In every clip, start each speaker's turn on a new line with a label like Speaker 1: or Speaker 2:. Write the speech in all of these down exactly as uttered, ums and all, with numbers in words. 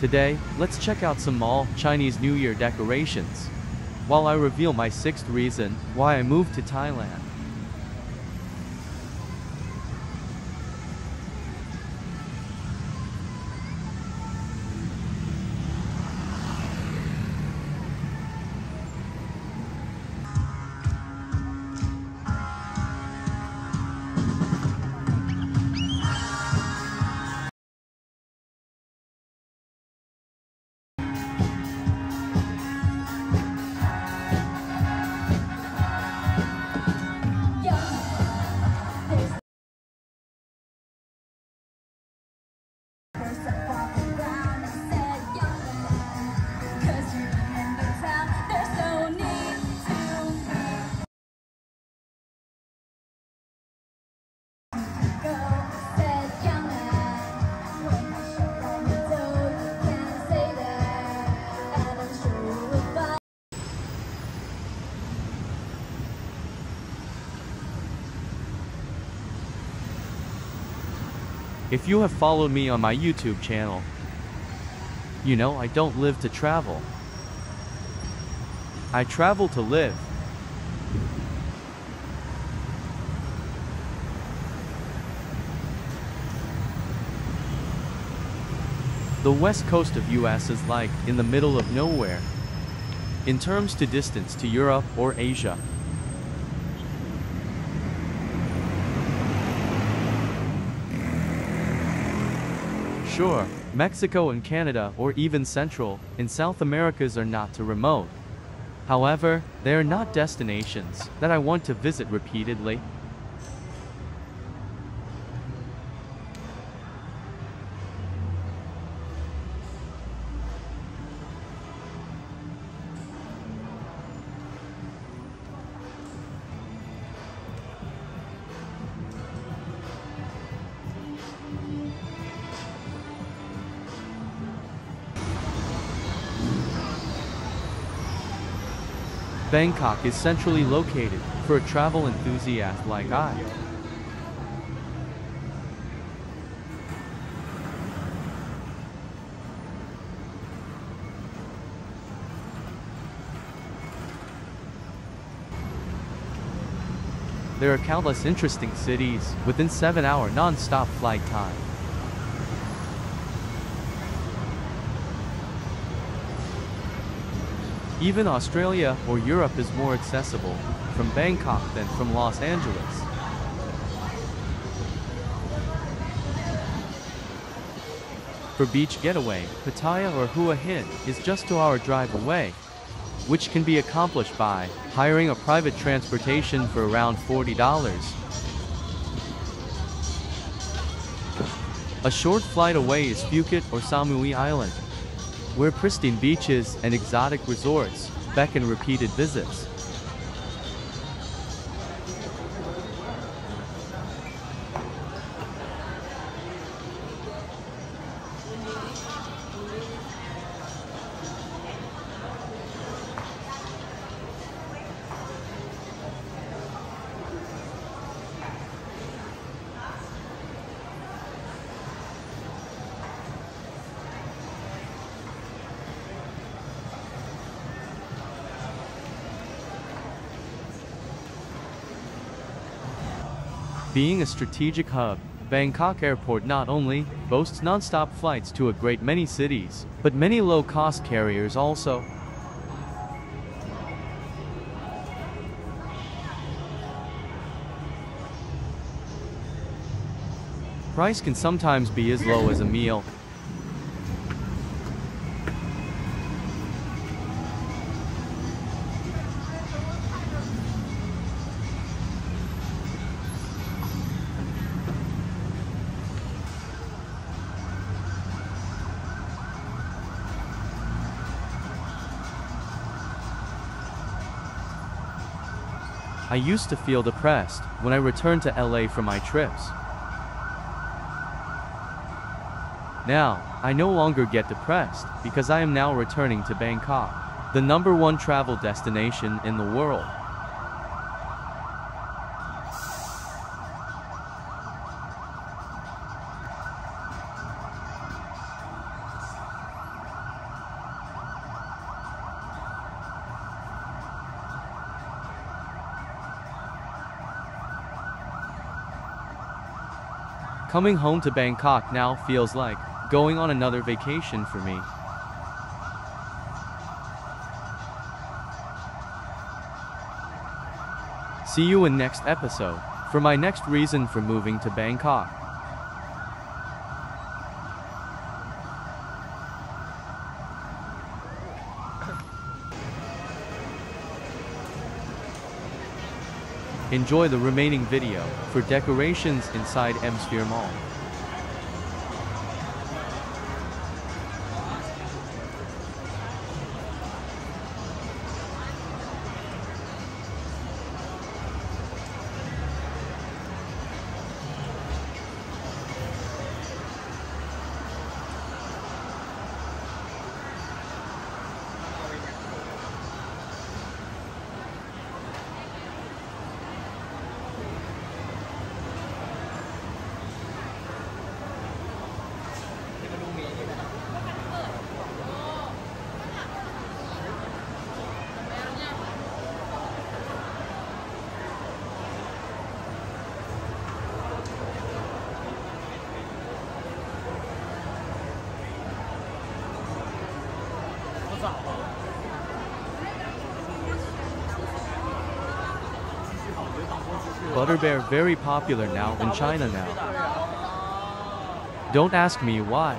Speaker 1: Today, let's check out some mall Chinese New Year decorations, while I reveal my sixth reason why I moved to Thailand. If you have followed me on my YouTube channel, you know I don't live to travel. I travel to live. The west coast of U S is like in the middle of nowhere, in terms to distance to Europe or Asia. Sure, Mexico and Canada or even Central and South Americas are not too remote. However, they are not destinations that I want to visit repeatedly. Bangkok is centrally located for a travel enthusiast like I. There are countless interesting cities within seven hour non-stop flight time. Even Australia or Europe is more accessible from Bangkok than from Los Angeles. For beach getaway, Pattaya or Hua Hin is just two hour drive away, which can be accomplished by hiring a private transportation for around forty dollars. A short flight away is Phuket or Samui Island, where pristine beaches and exotic resorts beckon repeated visits. Being a strategic hub, Bangkok Airport not only boasts non-stop flights to a great many cities, but many low-cost carriers also. Price can sometimes be as low as a meal. I used to feel depressed when I returned to L A from my trips. Now, I no longer get depressed because I am now returning to Bangkok, the number one travel destination in the world. Coming home to Bangkok now feels like going on another vacation for me. See you in next episode for my next reason for moving to Bangkok. Enjoy the remaining video for decorations inside M Sphere Mall. Butter bear very popular now in China now. Don't ask me why.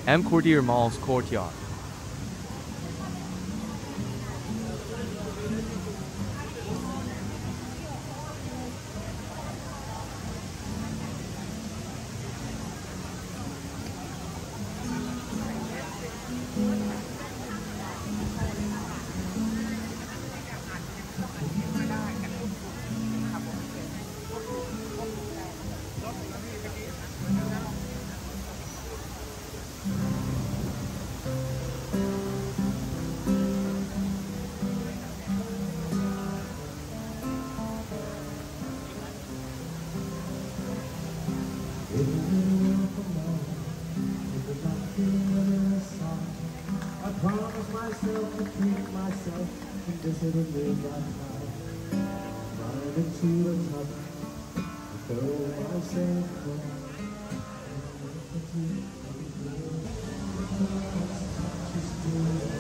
Speaker 1: M Courtier Mall's courtyard.
Speaker 2: I promise myself to treat myself and just it'll live my life. Ride into the top, throw myself home.